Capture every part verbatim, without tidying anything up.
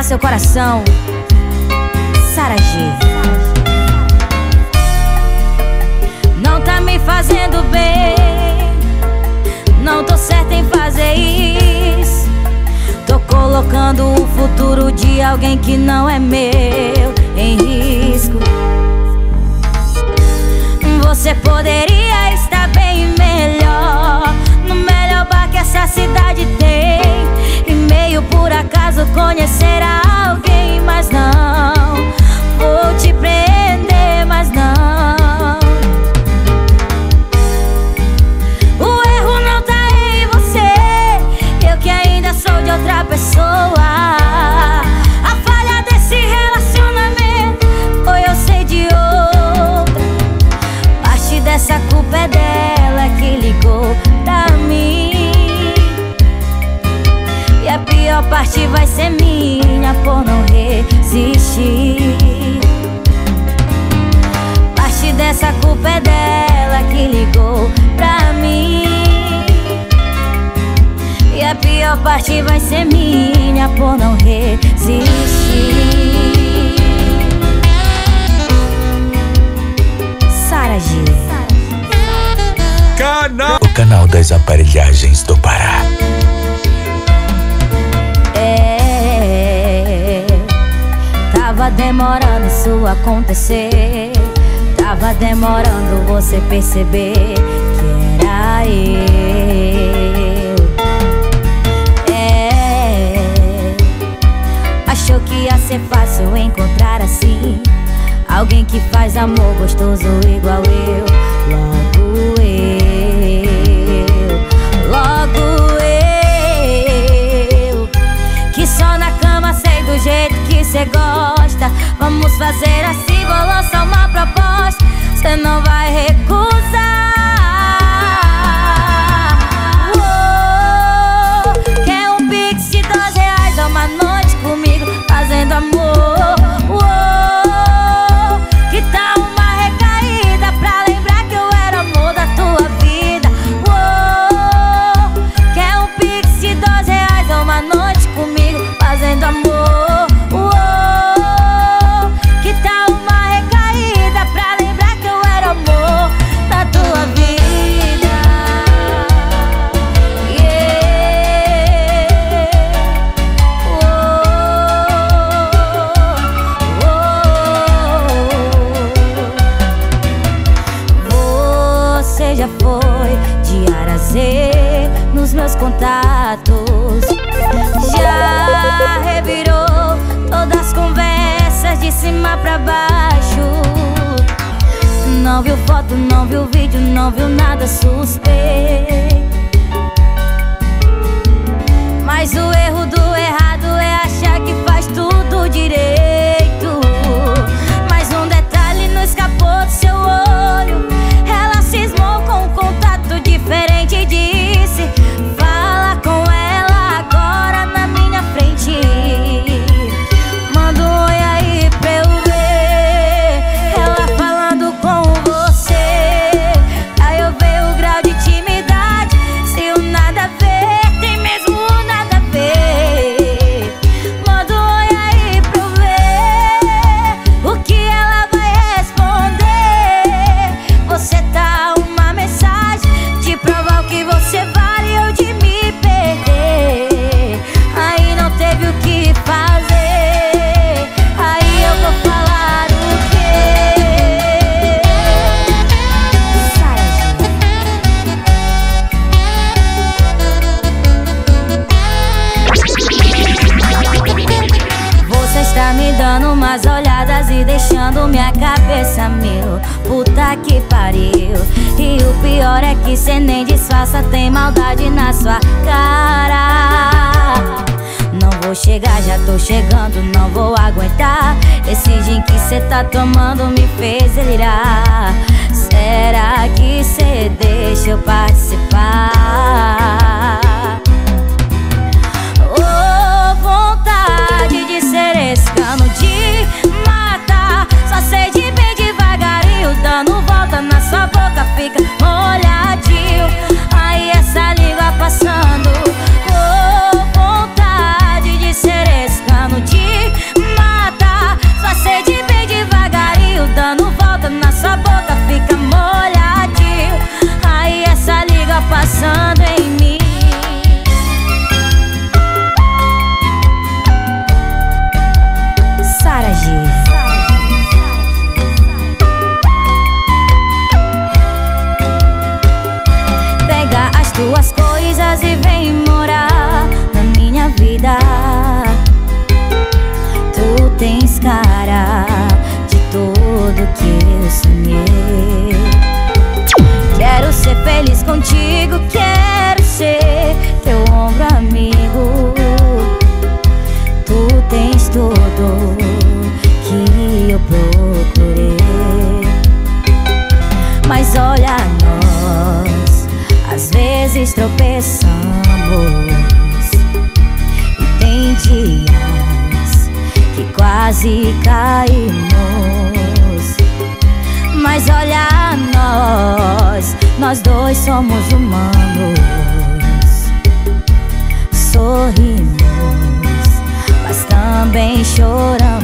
quebrar seu coração. Sara G. Não tá me fazendo bem, não tô certa em fazer isso. Tô colocando o futuro de alguém que não é meu em risco. Você poderia estar bem melhor, no melhor bar que essa cidade tem, e meio por acaso conhecer alguém. Mas não, vou te prender, mas não. O erro não tá em você, eu que ainda sou de outra pessoa. A falha desse relacionamento foi eu ser de outra. Parte dessa culpa é dela que ligou pra mim, e a pior parte vai ser minha por não resistir. Parte dessa culpa é dela que ligou pra mim, e a pior parte vai ser minha por não resistir. Sara G. Canal. O canal das aparelhagens do Pará. É, tava demorando isso acontecer, tava demorando você perceber que era eu. É, achou que ia ser fácil encontrar assim alguém que faz amor gostoso igual eu. Logo eu, logo eu, que só na cama sei do jeito que cê gosta. Vamos fazer assim, vou lançar uma proposta, cê não vai recusar. Uou, quer um pix de doze reais a uma noite comigo fazendo amor? Uou, que tal uma recaída pra lembrar que eu era amor da tua vida? Uou, quer um pix de doze reais a uma noite comigo fazendo amor? Uou, que tal uma recaída pra lembrar que eu era amor da tua vida? Você já foi de A a Z nos meus contatos, já revirou todas as conversas de cima pra baixo. Não viu foto, não viu vídeo, não viu nada suspeito. Mas o erro do errado é achar que faz tudo direito. Mas um detalhe não escapou do seu olho, ela cismou com um contato diferente e disse: fala com ela agora na minha frente. Manda um oi aí pra eu ver ela falando com você, aí eu ver o grau de intimidade. Se o nada a ver tem mesmo o nada a ver. Manda um oi aí pra eu ver o que ela vai responder. Você tá uma mensagem de provar o que você vale ou de me perder. Aí não teve o que fazer, aí eu vou falar o quê? Sara G. Você está me dando umas olhadas e deixando minha cabeça mil. Puta que pariu. E o pior é que cê nem disfarça, tem maldade na sua cara. Não vou chegar, já tô chegando, não vou aguentar. Esse gin que cê tá tomando me fez delirar. Será que cê deixa eu participar? Oh, vontade de ser esse cano de matar. Só sei de bem devagarinho, dando volta na sua boca, fica molhadinho. Aí essa língua passando. Oh, vontade de ser esse cano de suas coisas e vem morar na minha vida. Tu tens cara de tudo que eu sonhei. Quero ser feliz contigo, quero ser teu ombro amigo. Tu tens tudo que eu procurei. Mas olha nós, às vezes tropeçamos e tem dias que quase caímos. Mas olha nós, nós dois somos humanos. Sorrimos, mas também choramos.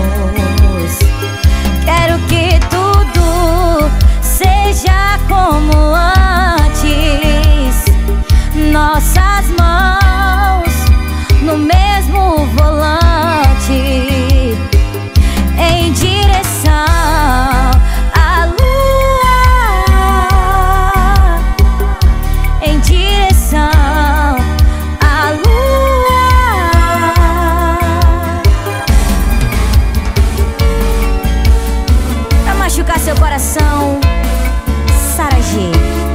Quero que tudo seja como antes. Nossas mãos no mesmo volante, em direção à lua, em direção à lua. Pra machucar seu coração, Sara G.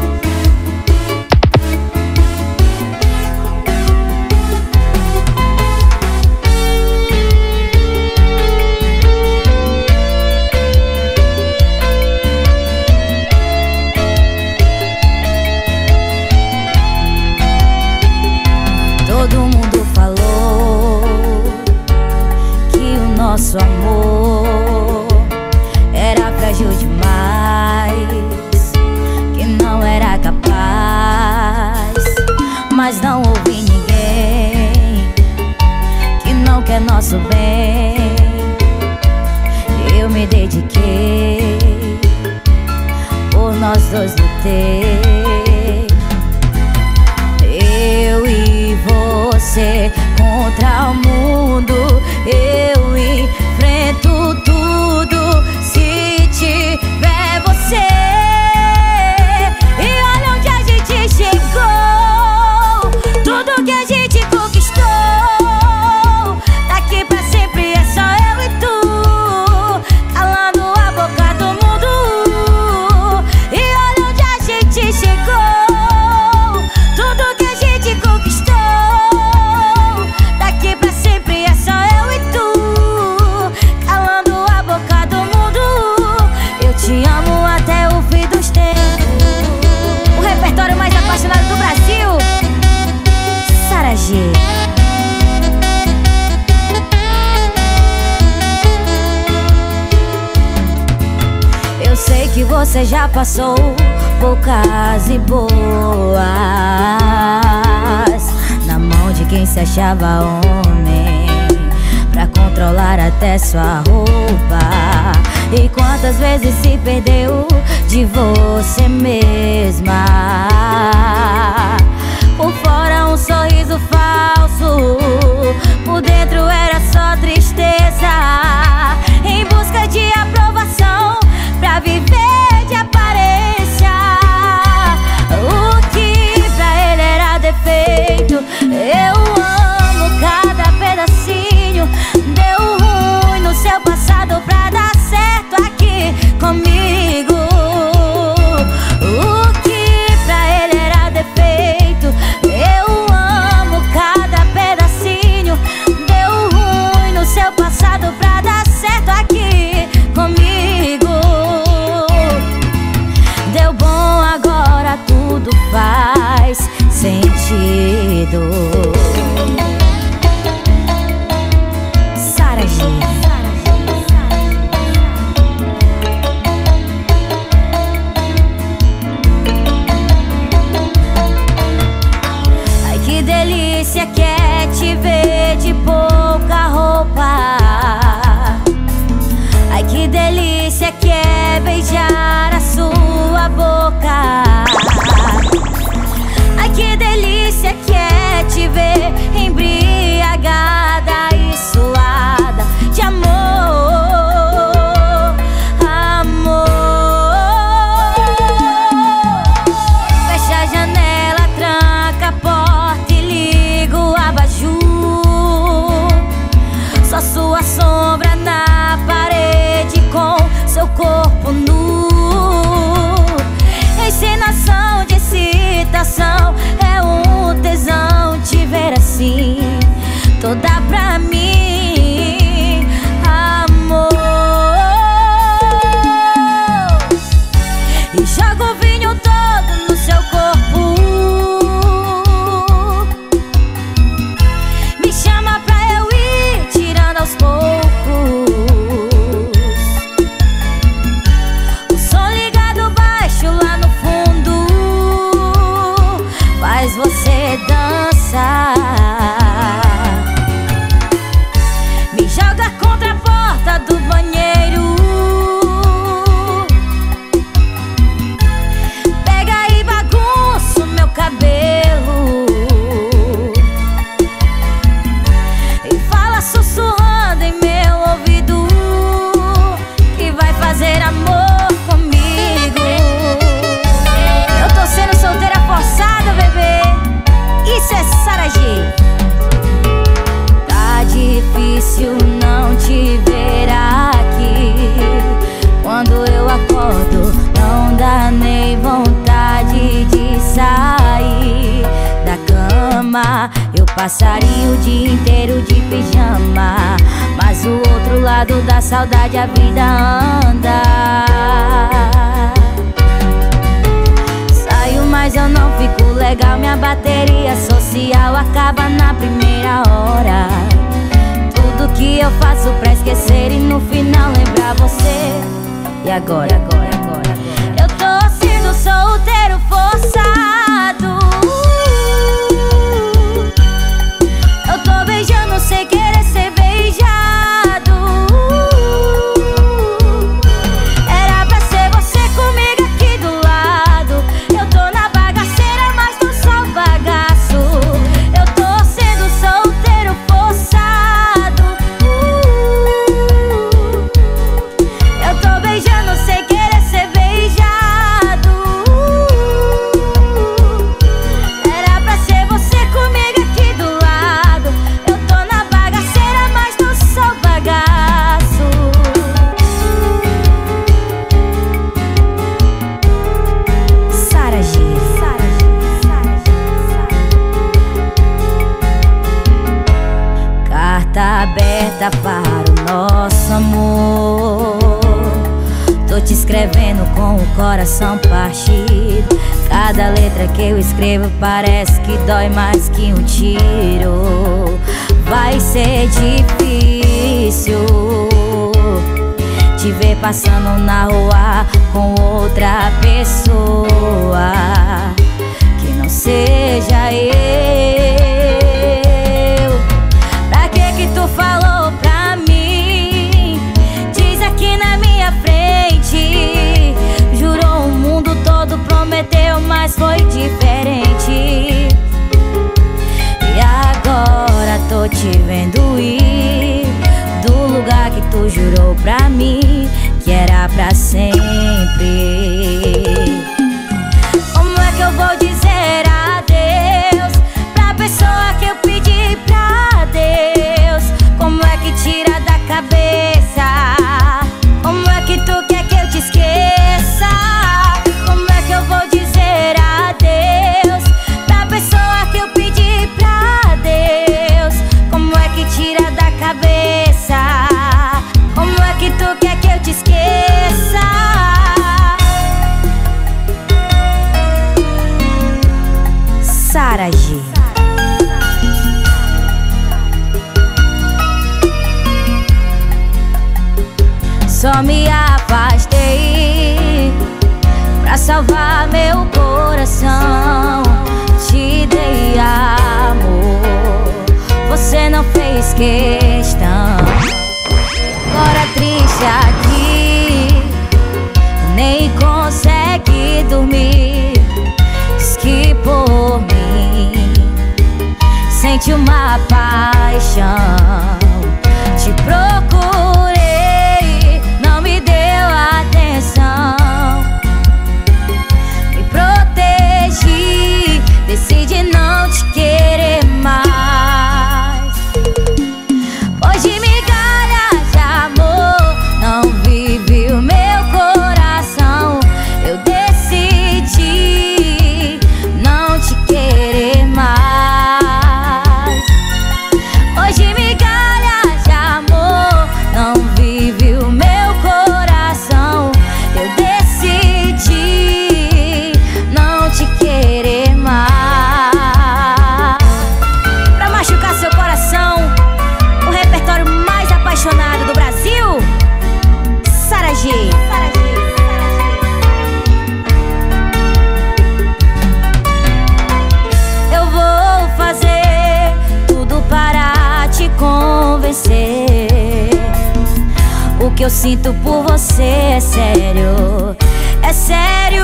Todo mundo falou que o nosso amor era frágil demais, que não era capaz. Mas não ouvi ninguém que não quer nosso bem. Eu me dediquei, por nós dois lutei. Eu e você contra o mundo, eu enfrento tudo se tiver você. E olha onde a gente chegou, tudo que a gente conquistou. Daqui pra sempre é só eu e tu, calando a boca do mundo. E olha onde a gente chegou, tudo que a gente conquistou. Daqui pra sempre é só eu e tu, calando a boca do mundo. Eu te amo até o fim dos tempos. O repertório mais apaixonado do Brasil, Sara G. Eu sei que você já passou poucas e boas na mão de quem se achava homem, pra controlar até sua roupa. E quantas vezes se perdeu de você mesma. Por fora um sorriso falso, por dentro era só tristeza, em busca de aprovação, pra viver de aparência. O que pra ele era defeito, eu amo cada pedacinho. Deu ruim no seu passado pra dar certo aqui comigo. O que pra ele era defeito, eu amo cada pedacinho. Deu ruim no seu passado pra dar certo aqui comigo. Deu bom, agora tudo faz sentido. Sara G. Ai, que delícia que é te ver de pouca roupa. Ai, que delícia que é beijar a sua boca. Ai, que delícia que é te ver cama. Eu passaria o dia inteiro de pijama, mas o outro lado da saudade a vida anda. Saio, mas eu não fico legal, minha bateria social acaba na primeira hora. Tudo que eu faço pra esquecer e no final lembrar você. E agora, agora, agora, agora eu tô sendo solteiro forçado. Eu tô beijando sem querer ser beijado. Era pra ser você comigo aqui do lado. Eu tô na bagaceira, mas tô só bagaço. Eu tô sendo solteiro forçado. Eu tô beijando sem querer ser beijado. Era pra ser você comigo aqui do lado. Eu tô na bagaceira, mas não sou bagaço. Sara G, Sara G, Sara G, Sara G. Carta aberta para o nosso amor. Tô te escrevendo com o coração partido. Cada letra que eu escrevo parece que dói mais que um tiro. Vai ser difícil te ver passando na rua com outra pessoa que não seja eu. Pra que que tu falou pra mim? Diz aqui na minha frente. Jurou o mundo todo, prometeu, mas foi diferente. E agora tô te vendo ir do lugar que tu jurou pra mim que era pra sempre. Como é que eu vou dizer adeus pra pessoa que eu pedi pra Deus? Como é que tira da cabeça? Como é que tu quer que eu te esqueça? Como é que eu vou dizer adeus pra pessoa que eu pedi pra Deus? Como é que tira da cabeça? Como é que tu quer que eu te esqueça? Sara G. Só me afastei pra salvar meu coração. Te dei amor, você não fez questão. Agora triste aqui, nem consegue dormir. Diz que por mim sente uma paixão. Te procurei, não me deu atenção. Me protegi, decidi não te querer mais. Pois de migalhas de amor não vive o meu coração. Eu decidi não te querer mais. Pois de migalhas de amor não vive o meu coração. Eu decidi não te querer mais. Pra machucar seu coração, o repertório mais apaixonado do Brasil, Sara G. Sara G. Eu vou fazer tudo para te convencer. O que eu sinto por você é sério, é sério.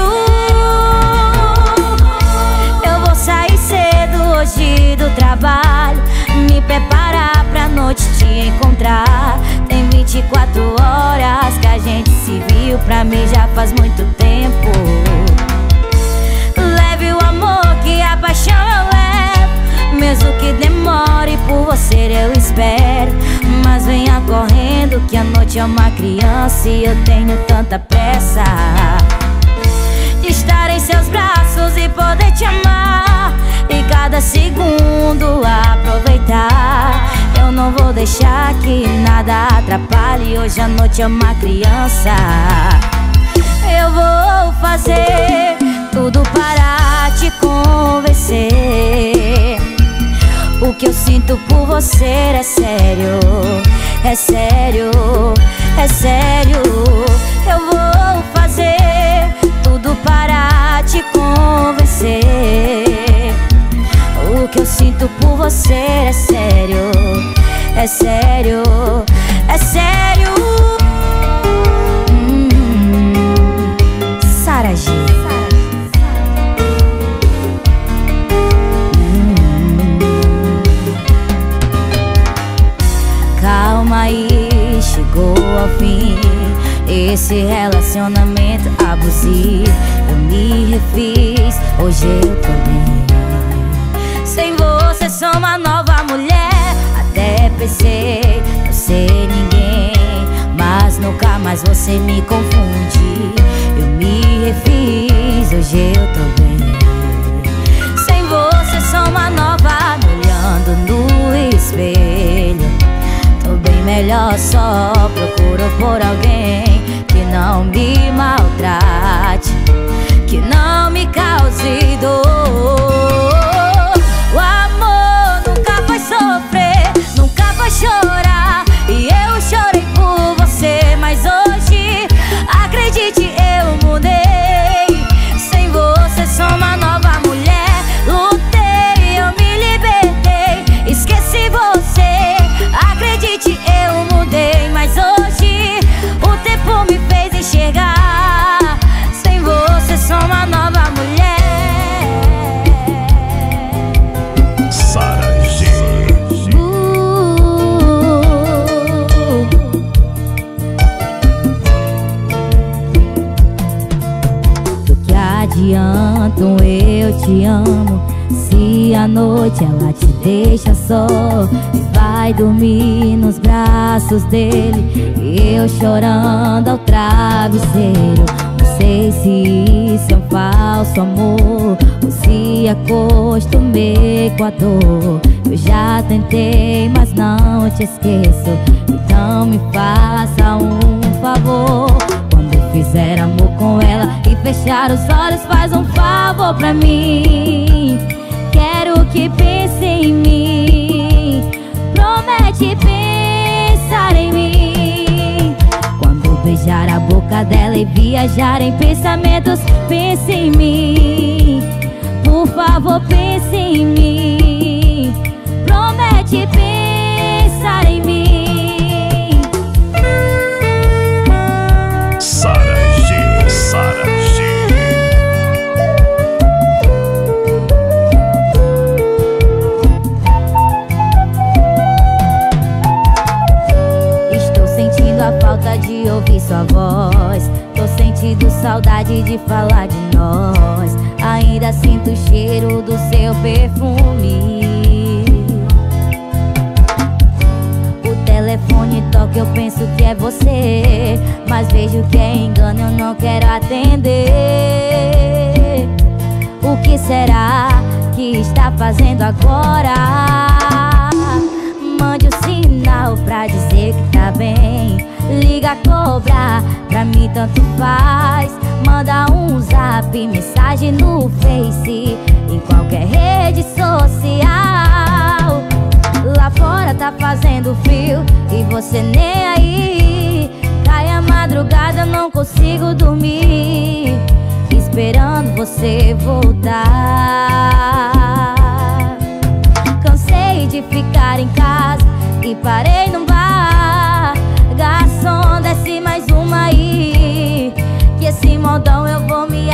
Eu vou sair cedo hoje do trabalho, me preparar pra noite te encontrar. Tem vinte e quatro horas que a gente se viu, pra mim já faz muito tempo. Leve o amor que a paixão eu levo, mesmo que demore, por você eu espero. Mas venha correndo que a noite é uma criança e eu tenho tanta pressa de estar em seus braços e poder te amar. E cada segundo deixar que nada atrapalhe. Hoje à noite é uma criança. Eu vou fazer tudo para te convencer. O que eu sinto por você é sério, é sério, é sério. Eu vou fazer tudo para te convencer. O que eu sinto por você é sério, é sério, é sério. hum, Sara G. hum. Calma aí, chegou ao fim esse relacionamento abusivo. Eu me refiz, hoje eu tô bem. Sem você sou uma nova mulher. Até pensei não ser ninguém, mas nunca mais você me confunde. Eu me refiz, hoje eu tô bem. Sem você sou uma nova, me olhando no espelho. Tô bem melhor, só procuro por alguém que não me maltrate, que não me cause dor. O amor nunca vai sofrer, nunca vai chorar. E eu chorei por você, mas hoje, acredite, eu mudei. Sem você sou uma nova mulher. Lutei, eu me libertei, esqueci você. Acredite, eu mudei, mas hoje o tempo me fez enxergar. Sem você sou uma nova mulher. Sara G. Do que adianta um eu te amo se à noite ela te deixa só e vai dormir nos braços dele, e eu chorando ao travesseiro. Não sei se isso é um falso amor ou se acostumei com a dor. Eu já tentei, mas não te esqueço. Então me faça um favor. Quando fizer amor com ela e fechar os olhos, faz um favor pra mim. Quero que pense em mim, promete pensar em mim. Quando beijar a boca dela e viajar em pensamentos, pense em mim. Por favor, pense em mim, promete pensar em mim. Sara G. Sara G. A falta de ouvir sua voz, tô sentindo saudade de falar de nós. Ainda sinto o cheiro do seu perfume. O telefone toca, eu penso que é você, mas vejo que é engano, eu não quero atender. O que será que está fazendo agora? Mande um sinal pra dizer que tá bem. Liga, cobra, pra mim tanto faz. Manda um zap, mensagem no Face, em qualquer rede social. Lá fora tá fazendo frio e você nem aí. Cai a madrugada, eu não consigo dormir, esperando você voltar. Cansei de ficar em casa e parei num bar. Garçom, desce mais uma aí, que esse modão eu vou me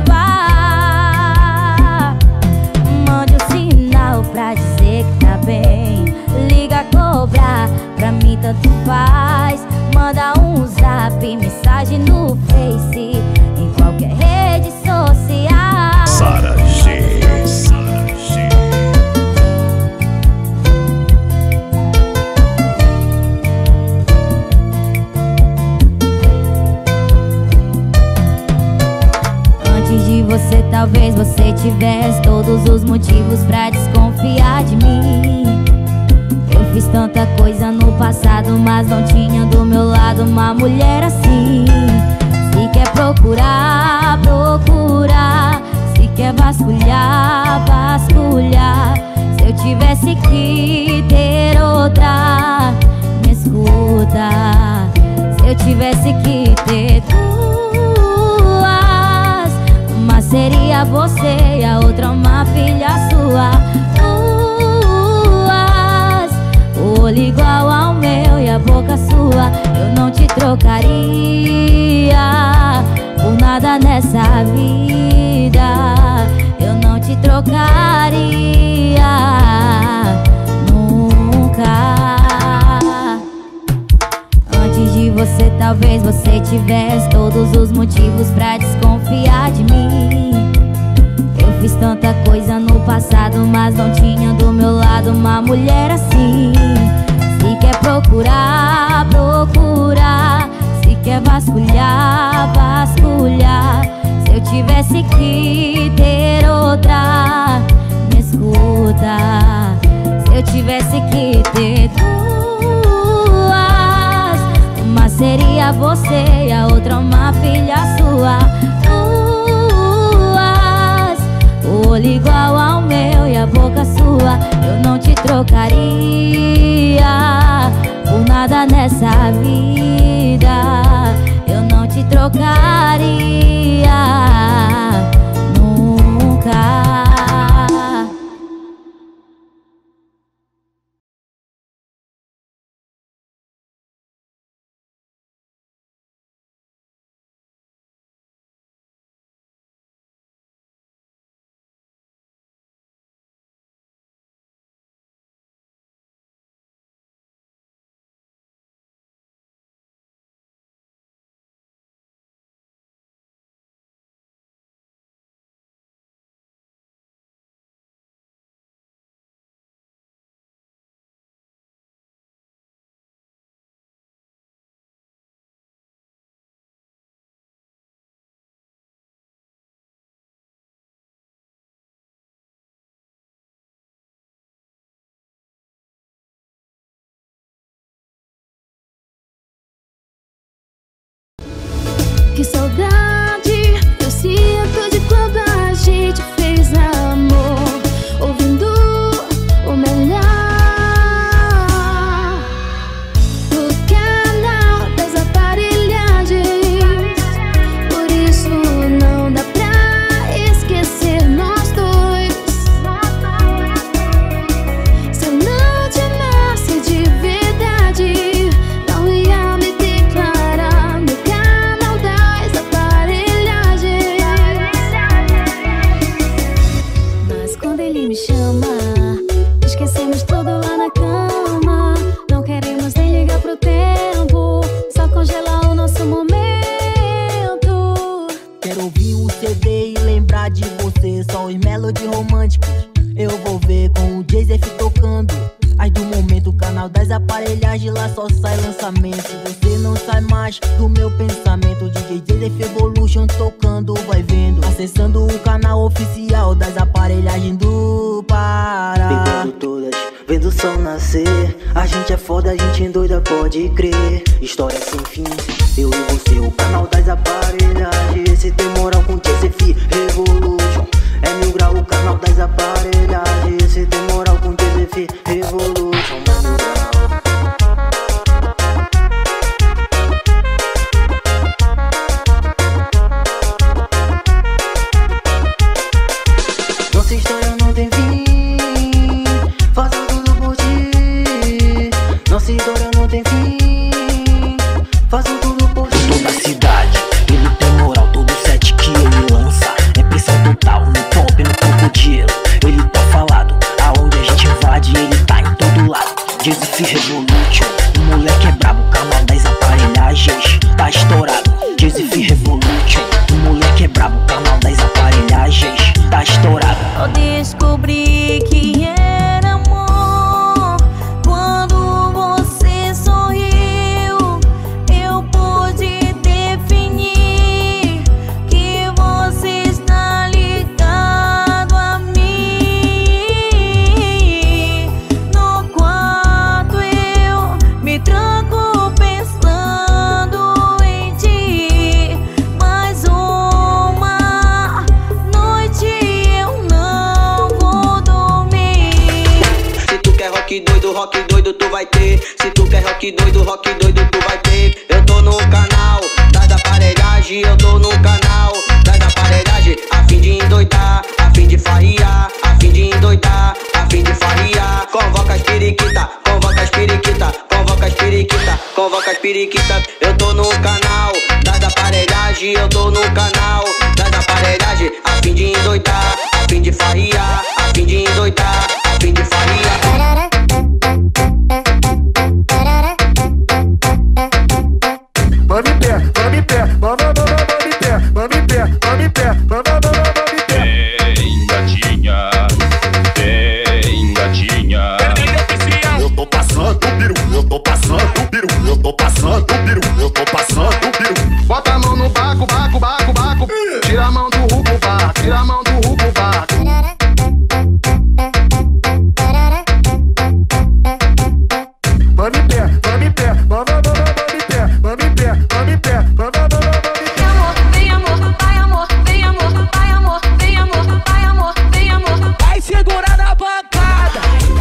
acabar. Mande um sinal pra dizer que tá bem. Liga, cobra, pra mim tanto faz. Manda um zap, mensagem no Face, em qualquer rede social. Sara G. Sara G. Antes de você, talvez você tivesse todos os motivos pra desconfiar de mim. Eu fiz tanta coisa no passado, mas não tinha do meu lado uma mulher assim. Se quer procurar, procurar. Se quer vasculhar, vasculhar. Se eu tivesse que ter outra, me escuta. Se eu tivesse que ter duas, uma seria você e a outra uma filha sua. Duas, o olho igual ao meu e a boca sua. Eu não te trocaria por nada nessa vida. Eu não te trocaria nunca. Antes de você talvez você tivesse todos os motivos pra desconfiar de mim. Eu fiz tanta coisa no passado, mas não tinha do meu lado uma mulher assim. Se quer procurar, procurar. Se quer vasculhar, vasculhar. Se eu tivesse que ter outra, me escuta. Se eu tivesse que ter duas, uma seria você e a outra uma filha sua. Duas, o olho igual ao meu e a boca sua. Eu não te trocaria por nada nessa vida. Eu não te trocaria nunca. Que saudade eu sinto de quando a gente fez amor, ouvindo o melhor do canal das aparelhagens. Por isso não dá pra esquecer nós dois. Se eu não te amasse de verdade, não ia me declarar no canal das aparelhagens. Mas quando ele me chama, esquecemos tudo lá na cama. Não queremos nem ligar pro tempo, só congelar o nosso momento. Quero ouvir o C D e lembrar de você. Só os melodies românticos eu vou ver com o Jay-Z tocando. As do momento, o canal das aparelhagens, lá só sai lançamento. Você não sai mais do meu pensamento. D J Jay-Z Evolution tocando, vai vendo. Acessando o canal oficial das aparelhagens do Pará. Pegando todas, vendo o sol nascer. A gente é foda, a gente endoida, pode crer. História sem fim, eu e você, o canal das aparelhagens. Esse tem moral com Jay-Z Revolution. É mil grau o canal das aparelhagens. Esse tem moral com Jay-Z Revolution. É mil grau. Nossa história não tem fim, faço tudo por ti. Nossa história não tem fim, faço tudo por ti. Toda a cidade, ele tem moral, todo set que ele lança é pressão total, no pop, no crocodilo. Ele tá falado, aonde a gente invade, ele tá em todo lado. Jay-Z Revolution, o moleque é brabo, canal das aparelhagens tá estourado. Jay-Z Revolution, o moleque é brabo, canal das aparelhagens tá estourado. Eu descobri que era amor quando você sorriu. Eu pude definir que você está ligado a mim. No quarto rock doido tu vai ter. Se tu quer rock doido, rock doido tu vai ter. Eu tô no canal das aparelhagem, eu tô no canal das aparelhagem. A fim de endoidar, a fim de farriar, a fim de endoidar, a fim de farriar. Convoca as periquita, convoca as periquita, convoca as periquita, convoca as periquita. Eu tô no canal das aparelhagem, eu tô no canal das aparelhagem. A fim de endoidar, a fim de farriar, a fim de endoidar, a fim de farriar. Mami pé, mami pé, mami pé, mami pé, mami pé, mami pé. Vem, gatinha, vem, gatinha. Eu tô passando o piru, eu tô passando o piru, eu tô passando o piru, eu tô passando o piru. Bota a mão no baco, baco, baco, baco. Tira a mão do rubo, baco, tira a mão do rubo, baco. Mami pé, mami pé, mami pé, mami pé, mami pé, mami pé. Vem amor, vai amor, vem amor, vai amor, vem amor, vai amor, vem amor. Vai segurar na bancada.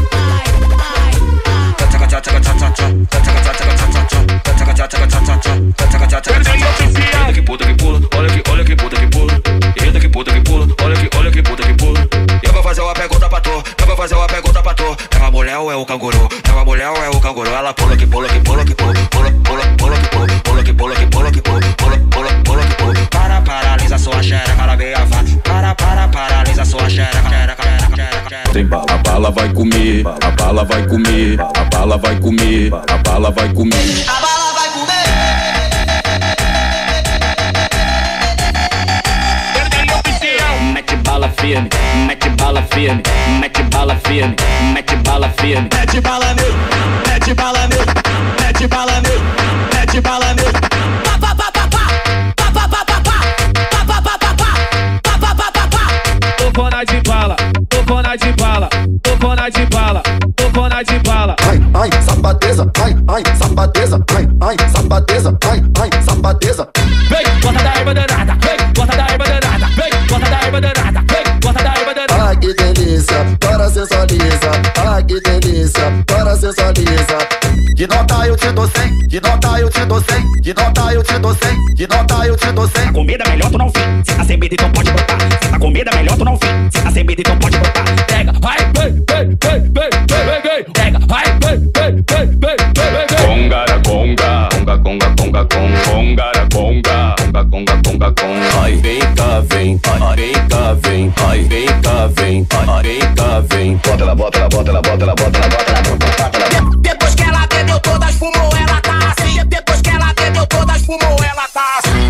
Eita que puta que pula, olha que, olha que puta que pula. Eita que puta que pula, olha que, olha que puta que pula. Eu vou fazer uma pergunta pra tu, eu vou fazer uma pergunta pra tu. É uma mulher ou é o canguru? É uma mulher ou é o canguru? Ela pula que pula que pula que pula, pula, pula, pula que pula, pula que pula que pula que pula, pula, pula, pula que pula. Para, paralisa sua xereca, ela veio a vá. Para, para, paralisa sua xereca, xereca, xereca, xereca. Tem bala, a bala vai comer, a bala vai comer, a bala vai comer, a bala vai comer. A bala vai comer. Mete bala firme, mete bala firme, mete bala firme, mete bala firme. Mete bala nele, mete bala nele, mete bala nele, mete bala nele. Pa pa pa pa pa, pa pa pa pa pa, pa pa pa pa pa, pa pa pa pa. Tocona de bala, tocona de bala, tocona de bala, tocona de bala. Ai, ai, safadeza, ai, ai, safadeza, ai, ai, safadeza, ai, ai, safadeza. Vem, bota da erva danada, vem, bota da erva danada, vem, bota da erva danada, vem, bota da erva danada. Ai, que delícia, para sensualiza. Ai, que delícia, para sensualiza. De nota eu te dou cem, de nota eu te dou cem, de nota eu te dou cem, de nota eu te dou cem. Cê tá com medo, é melhor tu não vir. Cê tá sem medo, então pode brotar. Cê tá com medo, é melhor tu não vir. Cê tá sem medo, então pode brotar. Pega, vai, vem, vem, vem, vem, vem, vem. Pega, vai, vem, vem, vem, vem, vem, vem. Congara, conga, conga, conga, conga, conga, congara, conga, conga, conga, conga, conga. Ai, vem cá, vem, ai, vem cá, vem, ai, vem cá, vem, ai, vem cá, vem. Bota ela, bota ela, bota ela, bota ela, bota ela, bota ela, bota ela. Depois que ela bebeu todas, fumou, ela tá assim. Depois que ela bebeu todas, fumou, ela tá assim.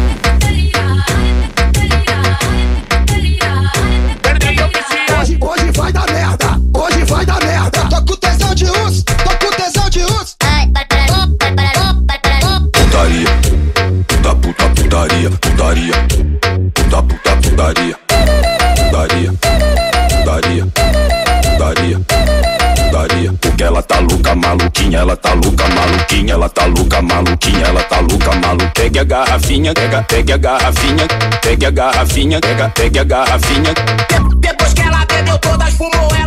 Hoje, hoje vai dar merda, hoje vai dar merda. Tô com tesão de urso, tô com tesão de urso. Putaria, puta, puta, putaria, putaria, puta, puta, putaria, putaria, putaria, putaria, putaria. Porque ela tá louca, maluquinha, ela tá louca, maluquinha, ela tá louca, maluquinha, ela tá louca, maluquinha. Pegue a garrafinha, pega, pegue a garrafinha, pegue a garrafinha, pega, pegue a garrafinha. Depois que ela bebeu todas, fumou, ela